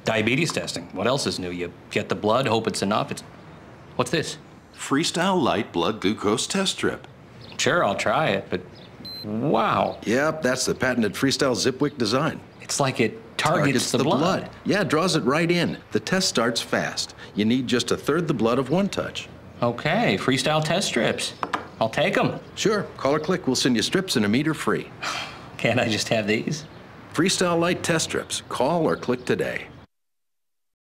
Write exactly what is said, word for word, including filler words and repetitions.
Diabetes testing. What else is new? You get the blood, hope it's enough. It's... What's this? Freestyle Light Blood Glucose Test Strip. Sure, I'll try it, but wow. Yep, that's the patented Freestyle Zipwick design. It's like it targets, Targets the, the blood. blood. Yeah, draws it right in. The test starts fast. You need just a third the blood of one touch. Okay, Freestyle test strips. I'll take them. Sure, call or click. We'll send you strips and a meter free. Can't I just have these? Freestyle Light Test Strips. Call or click today.